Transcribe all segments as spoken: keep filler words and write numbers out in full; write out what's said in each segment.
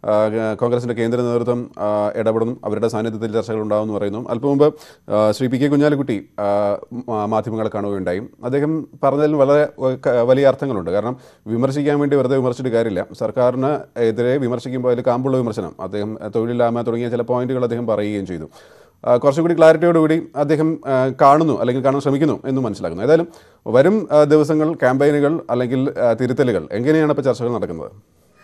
കോൺഗ്രസിൻ്റെ കേന്ദ്ര നേതൃത്വം ഇടപെടും, അവരുടെ സാന്നിധ്യത്തിൽ ചർച്ചകൾ ഉണ്ടാകുമെന്ന് പറയുന്നു. അല്പം മുമ്പ് ശ്രീ പി കെ കുഞ്ഞാലിക്കുട്ടി മാധ്യമങ്ങളെ കാണുകയുണ്ടായി. അദ്ദേഹം പറഞ്ഞതിൽ വളരെ വലിയ അർത്ഥങ്ങളുണ്ട്. കാരണം വിമർശിക്കാൻ വേണ്ടി വെറുതെ വിമർശിച്ചിട്ട് കാര്യമില്ല. സർക്കാരിന് എതിരെ വിമർശിക്കുമ്പോൾ അതിൽ കാമ്പുള്ള വിമർശനം, അദ്ദേഹം തൊഴിലില്ലായ്മ തുടങ്ങിയ ചില പോയിന്റുകൾ അദ്ദേഹം പറയുകയും ചെയ്തു. കുറച്ചുകൂടി ക്ലാരിറ്റിയോടുകൂടി അദ്ദേഹം കാണുന്നു അല്ലെങ്കിൽ കാണാൻ ശ്രമിക്കുന്നു എന്നും മനസ്സിലാക്കുന്നു. ഏതായാലും വരും ദിവസങ്ങൾ ക്യാമ്പയിനുകൾ അല്ലെങ്കിൽ തിരുത്തലുകൾ എങ്ങനെയാണ് ഇപ്പോൾ ചർച്ചകൾ നടക്കുന്നത്?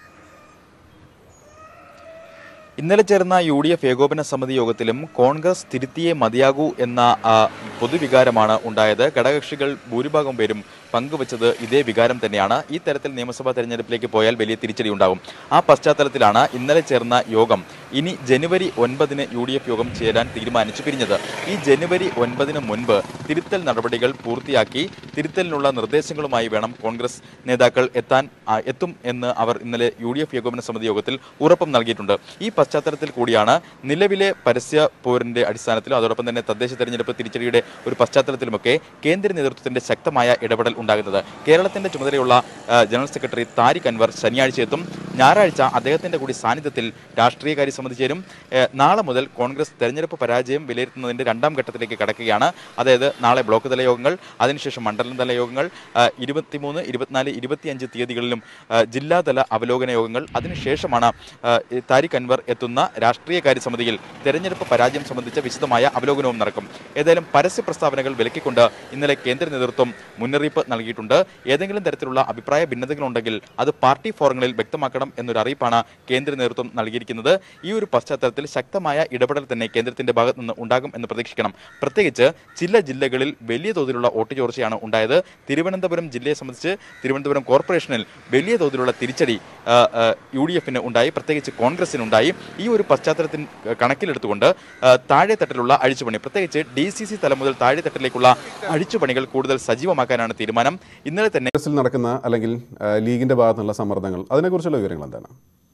ഇന്നലെ ചേർന്ന യു ഡി എഫ് ഏകോപന സമിതി യോഗത്തിലും കോൺഗ്രസ് തിരുത്തിയേ മതിയാകൂ എന്ന പൊതുവികാരമാണ് ഉണ്ടായത്. ഘടകകക്ഷികൾ ഭൂരിഭാഗം പേരും പങ്കുവച്ചത് ഇതേ വികാരം തന്നെയാണ്. ഈ തരത്തിൽ നിയമസഭാ തെരഞ്ഞെടുപ്പിലേക്ക് പോയാൽ വലിയ തിരിച്ചടി ഉണ്ടാകും. ആ പശ്ചാത്തലത്തിലാണ് ഇന്നലെ ചേർന്ന യോഗം ഇനി ജനുവരി ഒൻപതിന് യു ഡി എഫ് യോഗം ചേരാൻ തീരുമാനിച്ചു പിരിഞ്ഞത്. ഈ ജനുവരി ഒൻപതിന് മുൻപ് തിരുത്തൽ നടപടികൾ പൂർത്തിയാക്കി തിരുത്തലിനുള്ള നിർദ്ദേശങ്ങളുമായി വേണം കോൺഗ്രസ് നേതാക്കൾ എത്താൻ എത്തും എന്ന് അവർ ഇന്നലെ യു ഡി എഫ് ഏകോപന സമിതി യോഗത്തിൽ ഉറപ്പും നൽകിയിട്ടുണ്ട്. ഈ പശ്ചാത്തലത്തിൽ കൂടിയാണ് നിലവിലെ പരസ്യ പോരിന്റെ അടിസ്ഥാനത്തിലും അതോടൊപ്പം തന്നെ തദ്ദേശ തെരഞ്ഞെടുപ്പ് തിരിച്ചടിയുടെ ഒരു പശ്ചാത്തലത്തിലുമൊക്കെ കേന്ദ്ര നേതൃത്വത്തിന്റെ ശക്തമായ ഇടപെടൽ ഉണ്ടാകുന്നത്. കേരളത്തിന്റെ ചുമതലയുള്ള ജനറൽ സെക്രട്ടറി താരിഖ് അൻവർ ശനിയാഴ്ച എത്തും. ഞായറാഴ്ച അദ്ദേഹത്തിന്റെ കൂടി സാന്നിധ്യത്തിൽ രാഷ്ട്രീയകാര്യ സമിതി ചേരും. നാളെ മുതൽ കോൺഗ്രസ് തെരഞ്ഞെടുപ്പ് പരാജയം വിലയിരുത്തുന്നതിന്റെ രണ്ടാം ഘട്ടത്തിലേക്ക് കടക്കുകയാണ്. അതായത് നാളെ ബ്ലോക്ക് തല യോഗങ്ങൾ, അതിനുശേഷം മണ്ഡലം തല യോഗങ്ങൾ, ഇരുപത്തിമൂന്ന് ഇരുപത്തിനാല് ഇരുപത്തിയഞ്ച് തീയതികളിലും ജില്ലാതല അവലോകന യോഗങ്ങൾ, അതിനുശേഷമാണ് താരിഖ് അൻവർ എത്തുന്ന രാഷ്ട്രീയകാര്യ സമിതിയിൽ തെരഞ്ഞെടുപ്പ് പരാജയം സംബന്ധിച്ച വിശദമായ അവലോകനവും നടക്കും. ഏതായാലും പരസ്യ പ്രസ്താവനകൾ വിലക്കിക്കൊണ്ട് ഇന്നലെ കേന്ദ്ര നേതൃത്വം മുന്നറിയിപ്പ് നൽകിയിട്ടുണ്ട്. ഏതെങ്കിലും തരത്തിലുള്ള അഭിപ്രായ ഭിന്നതകളുണ്ടെങ്കിൽ അത് പാർട്ടി ഫോറങ്ങളിൽ വ്യക്തമാക്കണം എന്നൊരു അറിയിപ്പാണ് കേന്ദ്ര നേതൃത്വം നൽകിയിരിക്കുന്നത്. ഈ ഒരു പശ്ചാത്തലത്തിൽ ശക്തമായ ഇടപെടൽ തന്നെ കേന്ദ്രത്തിന്റെ ഭാഗത്ത് നിന്ന് ഉണ്ടാകും എന്ന് പ്രതീക്ഷിക്കണം. പ്രത്യേകിച്ച് ചില ജില്ലകളിൽ വലിയ തോതിലുള്ള വോട്ട് ചോർച്ചയാണ് ഉണ്ടായത്. തിരുവനന്തപുരം ജില്ലയെ സംബന്ധിച്ച് തിരുവനന്തപുരം കോർപ്പറേഷനിൽ വലിയ തോതിലുള്ള തിരിച്ചടി യു ഡി എഫിന് ഉണ്ടായി, പ്രത്യേകിച്ച് കോൺഗ്രസിനുണ്ടായി. ഈ ഒരു പശ്ചാത്തലത്തിൽ കണക്കിലെടുത്തുകൊണ്ട് താഴെത്തട്ടിലുള്ള അഴിച്ചുപണി, പ്രത്യേകിച്ച് ഡി സി സി തലം മുതൽ താഴെത്തട്ടിലേക്കുള്ള അഴിച്ചുപണികൾ കൂടുതൽ സജീവമാക്കാനാണ് തീരുമാനം. ഇന്നലെ തന്നെ നടക്കുന്ന അല്ലെങ്കിൽ ലീഗിന്റെ ഭാഗത്തുനിന്നുള്ള സമ്മർദ്ദങ്ങൾ, അതിനെക്കുറിച്ചുള്ള വിവരങ്ങൾ എന്താണ്?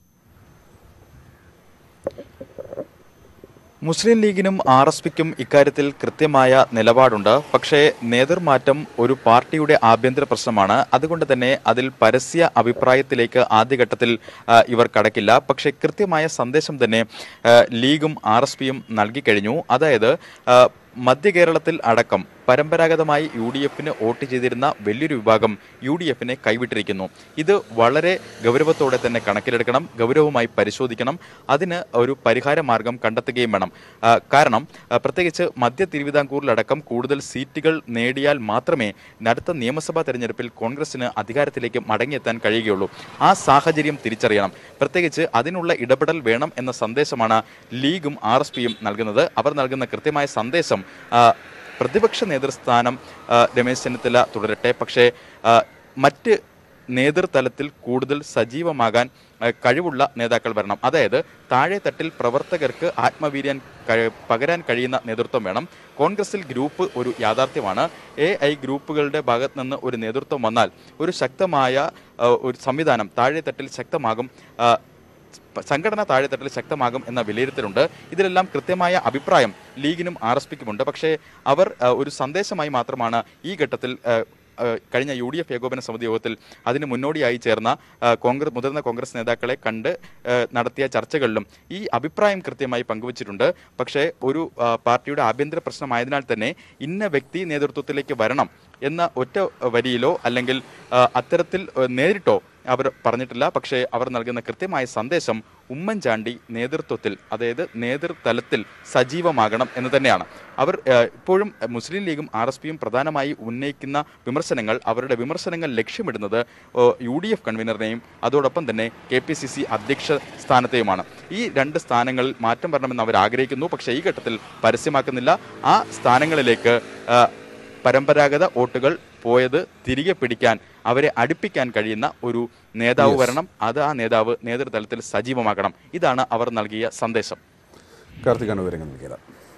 മുസ്ലിം ലീഗിനും ആർ എസ് പിക്കും ഇക്കാര്യത്തിൽ കൃത്യമായ നിലപാടുണ്ട്. പക്ഷേ നേതൃമാറ്റം ഒരു പാർട്ടിയുടെ ആഭ്യന്തര പ്രശ്നമാണ്. അതുകൊണ്ട് തന്നെ അതിൽ പരസ്യ അഭിപ്രായത്തിലേക്ക് ആദ്യഘട്ടത്തിൽ ഇവർ കടക്കില്ല. പക്ഷേ കൃത്യമായ സന്ദേശം തന്നെ ലീഗും ആർ എസ് പിയും നൽകിക്കഴിഞ്ഞു. അതായത് മധ്യ കേരളത്തിൽ അടക്കം പരമ്പരാഗതമായി യു ഡി എഫിന് വോട്ട് ചെയ്തിരുന്ന വലിയൊരു വിഭാഗം യു ഡി എഫിനെ കൈവിട്ടിരിക്കുന്നു. ഇത് വളരെ ഗൗരവത്തോടെ തന്നെ കണക്കിലെടുക്കണം, ഗൗരവമായി പരിശോധിക്കണം. അതിന് ഒരു പരിഹാര മാർഗം കണ്ടെത്തുകയും വേണം. കാരണം പ്രത്യേകിച്ച് മധ്യ തിരുവിതാംകൂറിലടക്കം കൂടുതൽ സീറ്റുകൾ നേടിയാൽ മാത്രമേ അടുത്ത നിയമസഭാ തെരഞ്ഞെടുപ്പിൽ കോൺഗ്രസിന് അധികാരത്തിലേക്ക് മടങ്ങിയെത്താൻ കഴിയുകയുള്ളൂ. ആ സാഹചര്യം തിരിച്ചറിയണം. പ്രത്യേകിച്ച് അതിനുള്ള ഇടപെടൽ വേണം എന്ന സന്ദേശമാണ് ലീഗും ആർ എസ് പിയും നൽകുന്നത്. അവർ നൽകുന്ന കൃത്യമായ സന്ദേശം പ്രതിപക്ഷ നേതൃസ്ഥാനം രമേശ് ചെന്നിത്തല തുടരട്ടെ, പക്ഷേ മറ്റ് നേതൃതലത്തിൽ കൂടുതൽ സജീവമാകാൻ കഴിവുള്ള നേതാക്കൾ വരണം. അതായത് താഴെത്തട്ടിൽ പ്രവർത്തകർക്ക് ആത്മവീര്യം പകരാൻ കഴിയുന്ന നേതൃത്വം വേണം. കോൺഗ്രസിൽ ഗ്രൂപ്പ് ഒരു യാഥാർത്ഥ്യമാണ്. എ ഐ ഗ്രൂപ്പുകളുടെ ഭാഗത്ത് നിന്ന് ഒരു നേതൃത്വം വന്നാൽ ഒരു ശക്തമായ ഒരു സംവിധാനം താഴെത്തട്ടിൽ ശക്തമാകും, സംഘടന താഴെത്തട്ടിൽ ശക്തമാകും എന്ന വിലയിരുത്തലുണ്ട്. ഇതിലെല്ലാം കൃത്യമായ അഭിപ്രായം ലീഗിനും ആർ എസ് പിക്കുമുണ്ട്. പക്ഷേ അവർ ഒരു സന്ദേശമായി മാത്രമാണ് ഈ ഘട്ടത്തിൽ കഴിഞ്ഞ യു ഡി എഫ് ഏകോപന സമിതി യോഗത്തിൽ അതിന് മുന്നോടിയായി ചേർന്ന കോൺഗ്രസ് മുതിർന്ന കോൺഗ്രസ് നേതാക്കളെ കണ്ട് നടത്തിയ ചർച്ചകളിലും ഈ അഭിപ്രായം കൃത്യമായി പങ്കുവച്ചിട്ടുണ്ട്. പക്ഷേ ഒരു പാർട്ടിയുടെ ആഭ്യന്തര പ്രശ്നമായതിനാൽ തന്നെ ഇന്ന വ്യക്തി നേതൃത്വത്തിലേക്ക് വരണം എന്ന ഒറ്റ വരിയിലോ അല്ലെങ്കിൽ അത്തരത്തിൽ നേരിട്ടോ അവർ പറഞ്ഞിട്ടില്ല. പക്ഷേ അവർ നൽകുന്ന കൃത്യമായ സന്ദേശം ഉമ്മൻചാണ്ടി നേതൃത്വത്തിൽ, അതായത് നേതൃതലത്തിൽ സജീവമാകണം എന്ന് തന്നെയാണ്. അവർ ഇപ്പോഴും മുസ്ലിം ലീഗും ആർ എസ് പിയും പ്രധാനമായി ഉന്നയിക്കുന്ന വിമർശനങ്ങൾ, അവരുടെ വിമർശനങ്ങൾ ലക്ഷ്യമിടുന്നത് യു ഡി എഫ് കൺവീനറിനെയും അതോടൊപ്പം തന്നെ കെ പി സി സി അധ്യക്ഷ സ്ഥാനത്തെയുമാണ്. ഈ രണ്ട് സ്ഥാനങ്ങളിൽ മാറ്റം വരണമെന്ന് അവർ ആഗ്രഹിക്കുന്നു. പക്ഷേ ഈ ഘട്ടത്തിൽ പരസ്യമാക്കുന്നില്ല. ആ സ്ഥാനങ്ങളിലേക്ക് പരമ്പരാഗത വോട്ടുകൾ പോയത് തിരികെ പിടിക്കാൻ, അവരെ അടുപ്പിക്കാൻ കഴിയുന്ന ഒരു നേതാവ് വരണം. അത് ആ നേതാവ് നേതൃതലത്തിൽ സജീവമാക്കണം. ഇതാണ് അവർ നൽകിയ സന്ദേശം. കാർത്തികാണ് വിവരങ്ങൾ നൽകിയത്.